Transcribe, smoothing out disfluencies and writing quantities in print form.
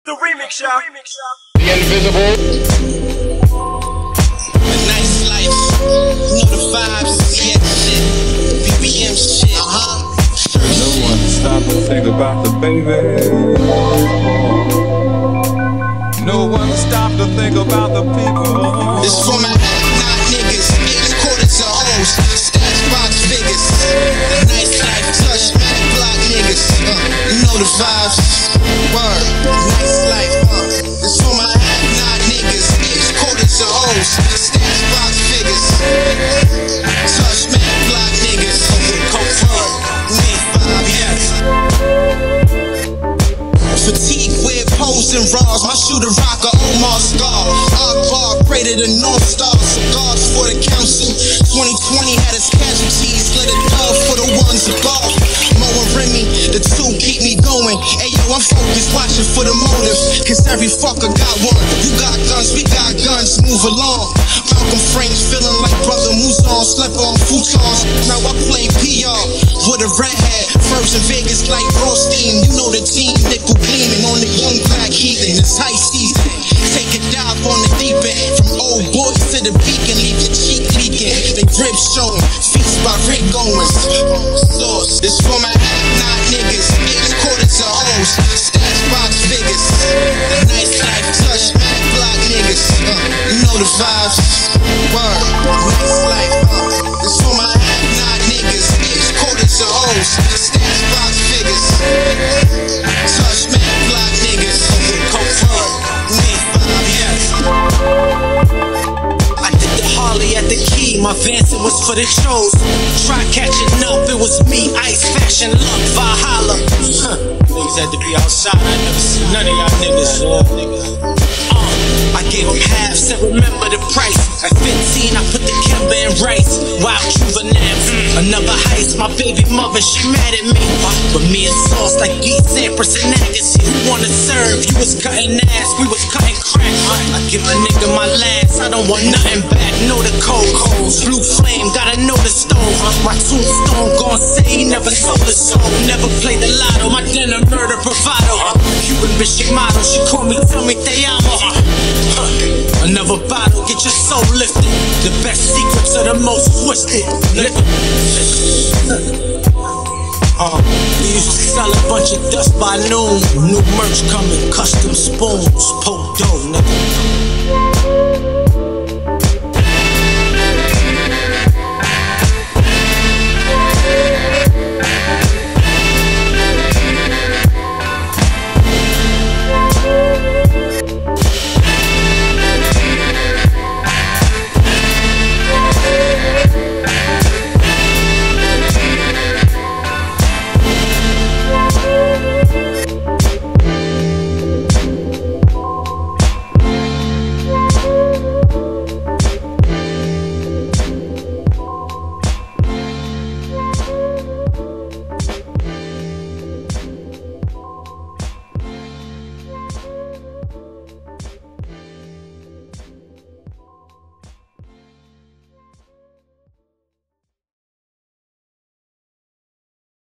The remix, y'all. The Invisible. A nice life. You know the vibes. CX shit. BBM shit. No one stop to think about the baby. No one stop to think about the people. This for my not niggas. Eight quarters of O's. Stats box figures. Nice life. Touch man block niggas. You know the vibes. Word. Nice life. This for my not niggas. Eight quarters of O's. Stats box figures. Touch man block niggas. Fatigue with pose and raws. My shooter rock a Omar Scar. Akbar greater than North Star. Cigars for the council. 2020 had its casualties. Let it go for the ones above. Mo and Remy, the two keep me going. Ayo, I'm focused, watching for the motive. Cause every fucker got one. You got guns, we got guns. Move along. Malcolm Frames feeling like Brother Muzon. Slept on futons. Now I play PR with a red hat. First in Vegas like Rothstein. You know the team. Nickel gleaming on the young black heathen. It's high season. Take a dive on the deep end. From old boys to the beacon. Leave your cheek leaking. They ribs showing. Feast by Rick Owens. Sauce. This for my not niggas. Eight quarters of O's. Stats box figures. Nice life touch. Man block niggas. You know the vibes. Word. Nice life. This for my not niggas. Eight quarters of O's. Stats box figures. Touch man block niggas. I did the Harley at the key. My Vance it was for the shows. Try catching up. It was me. Ice fashion luck. Valhalla. Niggas had to be outside. I never seen none of y'all niggas. I gave them half, said remember the price. At 15, I put the Kimber in rice. Wild juveniles, another heist. My baby mother, she mad at me. But me and Sauce like Geese, Sampras and Agassi. Who wanna serve? You was cutting ass, we was cutting crack. I give a nigga my last, I don't want nothing back. Know the code, blue flame, gotta know the stove. My tombstone gon' say he never sold a soul. Never played the lotto, my dinner murder bravado. Cuban bitch, she model, she call me, tell me te amo. Another bottle, get your soul lifted. The best secrets are the most twisted. We used to sell a bunch of dust by noon. New merch coming, custom spoons, poke dough, nigga.